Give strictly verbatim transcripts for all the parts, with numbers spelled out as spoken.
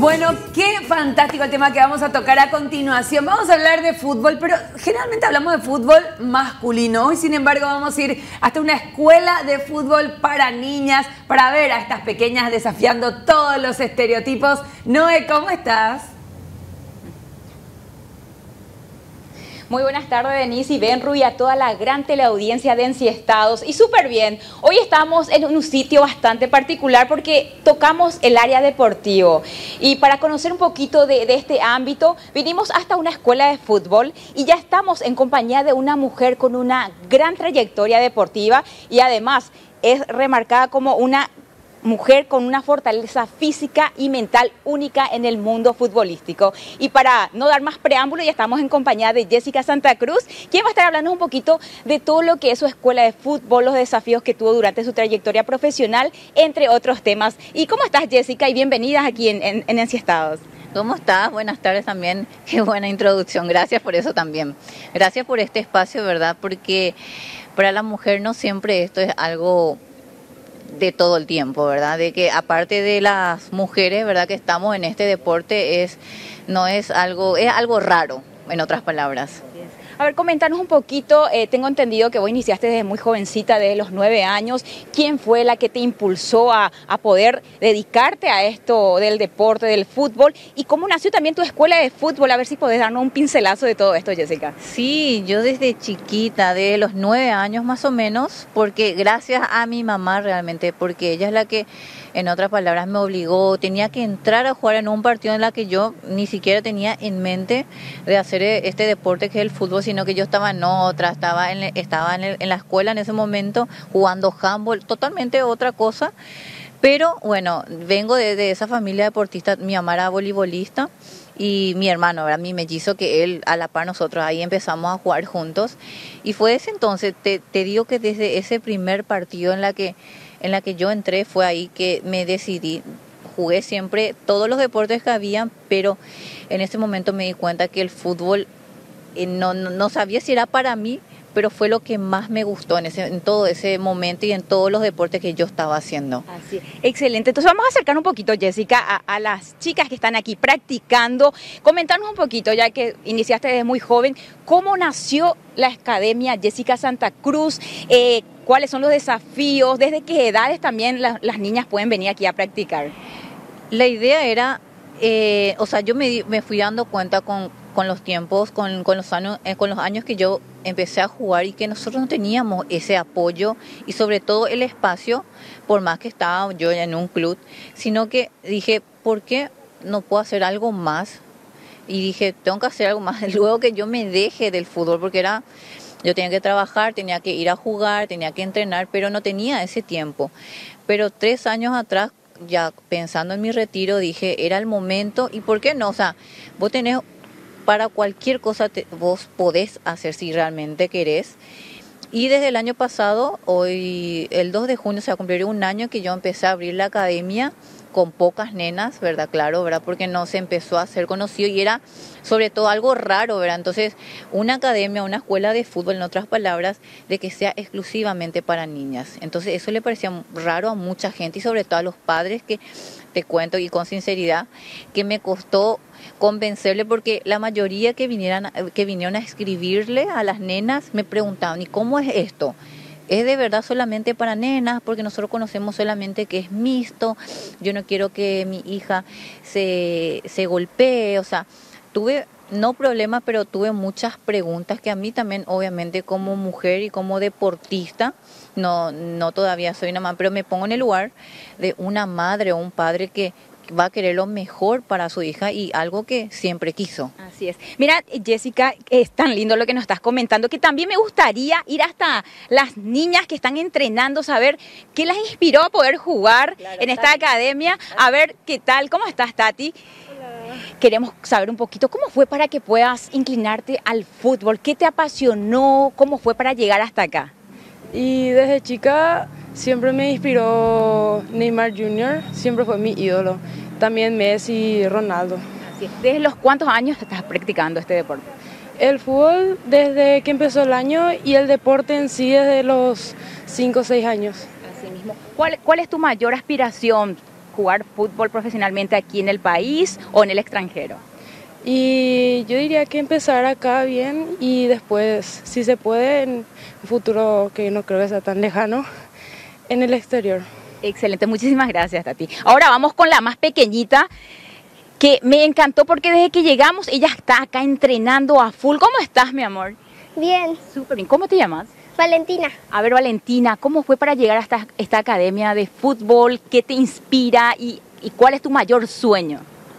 Bueno, qué fantástico el tema que vamos a tocar a continuación. Vamos a hablar de fútbol, pero generalmente hablamos de fútbol masculino. Hoy, sin embargo, vamos a ir hasta una escuela de fútbol para niñas para ver a estas pequeñas desafiando todos los estereotipos. Noé, ¿cómo estás? Muy buenas tardes, Denise y Benru, y a toda la gran teleaudiencia de Enciestados. Y súper bien, hoy estamos en un sitio bastante particular porque tocamos el área deportivo. Y para conocer un poquito de, de este ámbito, vinimos hasta una escuela de fútbol y ya estamos en compañía de una mujer con una gran trayectoria deportiva y además es remarcada como una mujer con una fortaleza física y mental única en el mundo futbolístico. Y para no dar más preámbulo, ya estamos en compañía de Jessica Santa Cruz, quien va a estar hablando un poquito de todo lo que es su escuela de fútbol, los desafíos que tuvo durante su trayectoria profesional, entre otros temas. ¿Y cómo estás, Jessica? Y bienvenidas aquí en, en, en Enciestados. ¿Cómo estás? Buenas tardes también. Qué buena introducción. Gracias por eso también. Gracias por este espacio, ¿verdad? Porque para la mujer no siempre esto es algo de todo el tiempo, ¿verdad? De que aparte de las mujeres, ¿verdad? Que estamos en este deporte, es no es algo, es algo raro, en otras palabras. A ver, comentanos un poquito, eh, tengo entendido que vos iniciaste desde muy jovencita, desde los nueve años. ¿Quién fue la que te impulsó a, a poder dedicarte a esto del deporte, del fútbol? ¿Y cómo nació también tu escuela de fútbol? A ver si podés darnos un pincelazo de todo esto, Jessica. Sí, yo desde chiquita, desde los nueve años más o menos, porque gracias a mi mamá realmente, porque ella es la que, en otras palabras, me obligó, tenía que entrar a jugar en un partido en la que yo ni siquiera tenía en mente de hacer este deporte que es el fútbol, sino que yo estaba en otra, estaba en, estaba en, el, en la escuela en ese momento jugando handball, totalmente otra cosa. Pero bueno, vengo de, de esa familia deportista, mi mamá era voleibolista y mi hermano, ¿verdad? Mi mellizo, que él a la par nosotros ahí empezamos a jugar juntos. Y fue ese entonces, te, te digo que desde ese primer partido en la que en la que yo entré, fue ahí que me decidí. Jugué siempre todos los deportes que habían, pero en ese momento me di cuenta que el fútbol eh, no, no, no sabía si era para mí, pero fue lo que más me gustó en, ese, en todo ese momento y en todos los deportes que yo estaba haciendo. Así, excelente. Entonces vamos a acercar un poquito, Jessica, a, a las chicas que están aquí practicando. Comentarnos un poquito, ya que iniciaste desde muy joven, ¿cómo nació la Academia Jessica Santa Cruz? Eh, ¿Cuáles son los desafíos? ¿Desde qué edades también la, las niñas pueden venir aquí a practicar? La idea era, eh, o sea, yo me, me fui dando cuenta con, con los tiempos, con, con, los años, eh, con los años que yo empecé a jugar y que nosotros no teníamos ese apoyo y sobre todo el espacio, por más que estaba yo en un club, sino que dije, ¿por qué no puedo hacer algo más? Y dije, tengo que hacer algo más luego que yo me deje del fútbol, porque era, yo tenía que trabajar, tenía que ir a jugar, tenía que entrenar, pero no tenía ese tiempo. Pero tres años atrás, ya pensando en mi retiro, dije, era el momento, y ¿por qué no? O sea, vos tenés, para cualquier cosa te, vos podés hacer si realmente querés. Y desde el año pasado, hoy, el dos de junio, se va a cumplir un año que yo empecé a abrir la academia con pocas nenas, ¿verdad? Claro, ¿verdad? Porque no se empezó a hacer conocido y era sobre todo algo raro, ¿verdad? Entonces, una academia, una escuela de fútbol, en otras palabras, de que sea exclusivamente para niñas. Entonces, eso le parecía raro a mucha gente y sobre todo a los padres, que te cuento y con sinceridad, que me costó convencerle, porque la mayoría que vinieran, que vinieron a escribirle a las nenas me preguntaban, ¿y cómo es esto? ¿Es de verdad solamente para nenas? Porque nosotros conocemos solamente que es mixto, yo no quiero que mi hija se, se golpee, o sea, tuve, no problemas, pero tuve muchas preguntas que a mí también, obviamente, como mujer y como deportista, no, no todavía soy una mamá, pero me pongo en el lugar de una madre o un padre que va a querer lo mejor para su hija y algo que siempre quiso. Así es. Mira, Jessica, es tan lindo lo que nos estás comentando, que también me gustaría ir hasta las niñas que están entrenando, saber qué las inspiró a poder jugar claro, en esta Tati. academia. A ver qué tal, ¿cómo estás, Tati? Hola. Queremos saber un poquito cómo fue para que puedas inclinarte al fútbol, qué te apasionó, cómo fue para llegar hasta acá. Y desde chica siempre me inspiró Neymar junior, siempre fue mi ídolo. También Messi y Ronaldo. Así es. ¿Desde los cuántos años estás practicando este deporte? El fútbol desde que empezó el año y el deporte en sí desde los cinco o seis años. Así mismo. ¿Cuál, cuál es tu mayor aspiración jugar fútbol profesionalmente aquí en el país o en el extranjero? Y yo diría que empezar acá bien y después, si se puede, en un futuro que no creo que sea tan lejano, en el exterior. Excelente, muchísimas gracias, Tati. Ahora vamos con la más pequeñita, que me encantó porque desde que llegamos ella está acá entrenando a full. ¿Cómo estás, mi amor? Bien. Súper bien. ¿Cómo te llamas? Valentina. A ver, Valentina, ¿cómo fue para llegar hasta esta, esta academia de fútbol? ¿Qué te inspira y, y cuál es tu mayor sueño?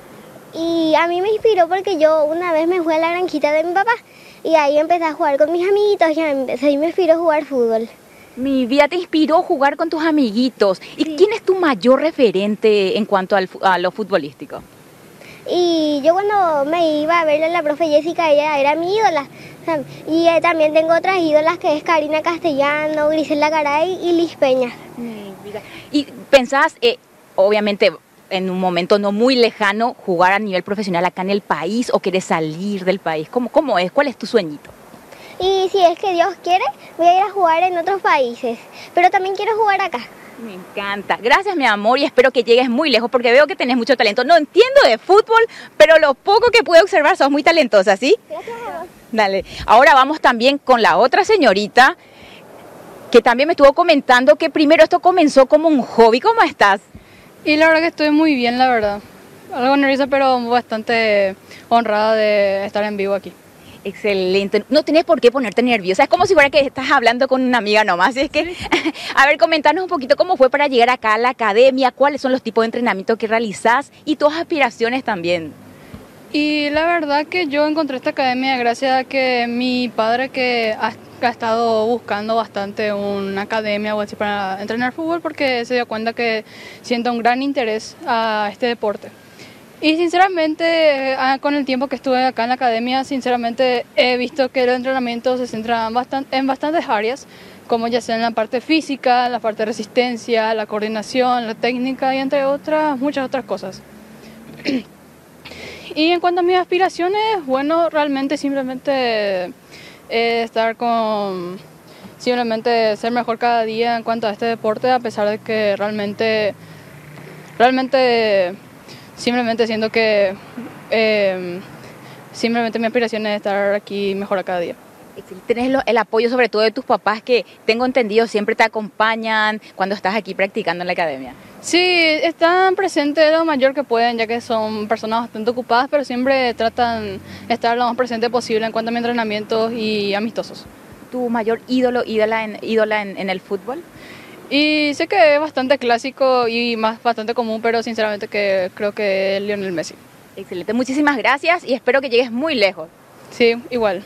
Y a mí me inspiró porque yo una vez me fui a la granjita de mi papá y ahí empecé a jugar con mis amiguitos y ahí me inspiró a jugar fútbol. Mi vida te inspiró jugar con tus amiguitos. ¿Y Sí. quién es tu mayor referente en cuanto al, a lo futbolístico? Y yo cuando me iba a verle a la profe Jessica, ella era mi ídola. Y eh, también tengo otras ídolas que es Karina Castellano, Griselda Garay y Liz Peña. Mi vida. ¿Y pensás, eh, obviamente, en un momento no muy lejano, jugar a nivel profesional acá en el país o querés salir del país? ¿Cómo, cómo es? ¿Cuál es tu sueñito? Y si es que Dios quiere, voy a ir a jugar en otros países. Pero también quiero jugar acá. Me encanta. Gracias, mi amor, y espero que llegues muy lejos porque veo que tenés mucho talento. No entiendo de fútbol, pero lo poco que pude observar sos muy talentosa, ¿sí? Gracias a vos. Dale. Ahora vamos también con la otra señorita que también me estuvo comentando que primero esto comenzó como un hobby. ¿Cómo estás? Y la verdad que estoy muy bien, la verdad. Algo nerviosa, pero bastante honrada de estar en vivo aquí. Excelente. No tenés por qué ponerte nerviosa. Es como si fuera que estás hablando con una amiga nomás. Es que, a ver, comentanos un poquito cómo fue para llegar acá a la academia, cuáles son los tipos de entrenamiento que realizás y tus aspiraciones también. Y la verdad que yo encontré esta academia gracias a que mi padre, que ha, ha estado buscando bastante una academia o así para entrenar fútbol, porque se dio cuenta que siento un gran interés a este deporte. Y sinceramente, con el tiempo que estuve acá en la academia, sinceramente he visto que los entrenamientos se centran bastante, en bastantes áreas, como ya sea en la parte física, la parte de resistencia, la coordinación, la técnica y entre otras, muchas otras cosas. Y en cuanto a mis aspiraciones, bueno, realmente simplemente eh, estar con, simplemente ser mejor cada día en cuanto a este deporte, a pesar de que realmente, realmente, simplemente siento que eh, simplemente mi aspiración es estar aquí mejor cada día. Tienes lo- el apoyo sobre todo de tus papás que tengo entendido siempre te acompañan cuando estás aquí practicando en la academia. Sí, están presentes lo mayor que pueden, ya que son personas bastante ocupadas, pero siempre tratan de estar lo más presente posible en cuanto a mis entrenamientos y amistosos. ¿Tu mayor ídolo, ídola en, ídola en, en el fútbol? Y sé que es bastante clásico y más bastante común, pero sinceramente que creo que es Lionel Messi. Excelente, muchísimas gracias y espero que llegues muy lejos. Sí, igual.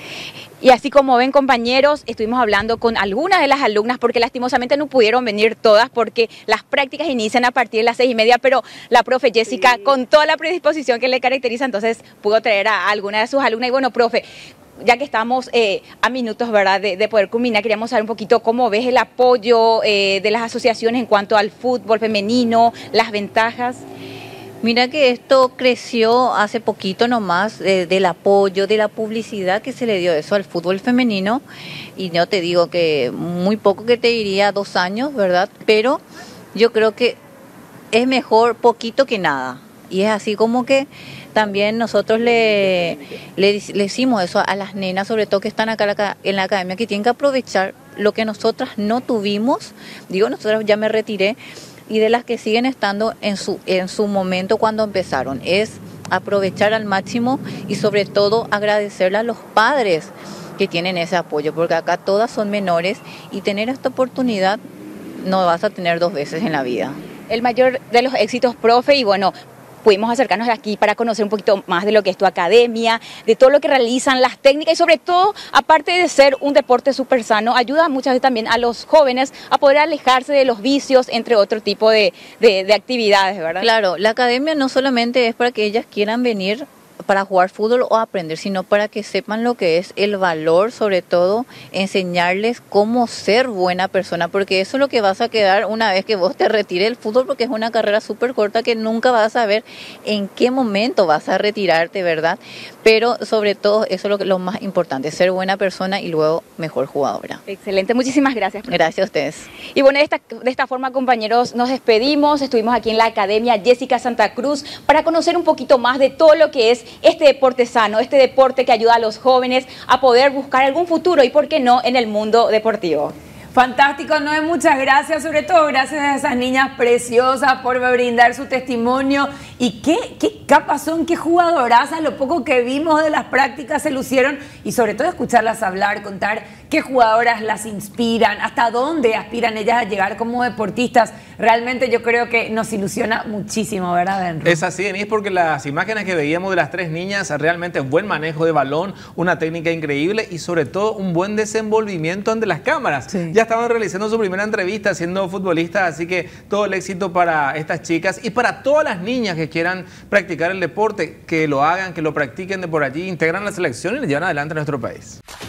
Y así como ven, compañeros, estuvimos hablando con algunas de las alumnas porque lastimosamente no pudieron venir todas porque las prácticas inician a partir de las seis y media, pero la profe Jessica, sí, con toda la predisposición que le caracteriza, entonces pudo traer a alguna de sus alumnas. Y bueno, profe, ya que estamos eh, a minutos, ¿verdad?, de, de poder culminar, queríamos saber un poquito cómo ves el apoyo eh, de las asociaciones en cuanto al fútbol femenino, las ventajas. Mira que esto creció hace poquito nomás, eh, del apoyo, de la publicidad que se le dio eso al fútbol femenino, y yo te digo que muy poco, que te diría dos años, ¿verdad? Pero yo creo que es mejor poquito que nada, y es así como que también nosotros le, le, le decimos eso a las nenas, sobre todo que están acá en la academia, que tienen que aprovechar lo que nosotras no tuvimos. Digo, nosotras ya me retiré, y de las que siguen estando en su, en su momento cuando empezaron, es aprovechar al máximo y sobre todo agradecerle a los padres que tienen ese apoyo, porque acá todas son menores y tener esta oportunidad no vas a tener dos veces en la vida. El mayor de los éxitos, profe, y bueno, pudimos acercarnos aquí para conocer un poquito más de lo que es tu academia, de todo lo que realizan, las técnicas y sobre todo, aparte de ser un deporte súper sano, ayuda muchas veces también a los jóvenes a poder alejarse de los vicios, entre otro tipo de, de, de actividades, ¿verdad? Claro, la academia no solamente es para que ellas quieran venir para jugar fútbol o aprender, sino para que sepan lo que es el valor, sobre todo enseñarles cómo ser buena persona, porque eso es lo que vas a quedar una vez que vos te retires del fútbol, porque es una carrera súper corta que nunca vas a saber en qué momento vas a retirarte, ¿verdad? Pero sobre todo eso es lo, que, lo más importante, ser buena persona y luego mejor jugadora. Excelente, muchísimas gracias. Gracias a ustedes. Y bueno, de esta, de esta forma, compañeros, nos despedimos. Estuvimos aquí en la Academia Jessica Santa Cruz para conocer un poquito más de todo lo que es este deporte sano, este deporte que ayuda a los jóvenes a poder buscar algún futuro y, ¿por qué no?, en el mundo deportivo. Fantástico, Noé, muchas gracias, sobre todo gracias a esas niñas preciosas por brindar su testimonio. Y qué, qué capas son, qué jugadorazas, lo poco que vimos de las prácticas se lucieron, y sobre todo escucharlas hablar, contar qué jugadoras las inspiran, hasta dónde aspiran ellas a llegar como deportistas. Realmente yo creo que nos ilusiona muchísimo, ¿verdad, Benro? Es así, Denise, porque las imágenes que veíamos de las tres niñas, realmente buen manejo de balón, una técnica increíble y sobre todo un buen desenvolvimiento ante las cámaras. Sí. Ya estaban realizando su primera entrevista siendo futbolistas, así que todo el éxito para estas chicas y para todas las niñas que quieran practicar el deporte, que lo hagan, que lo practiquen de por allí, integran la selección y le llevan adelante a nuestro país.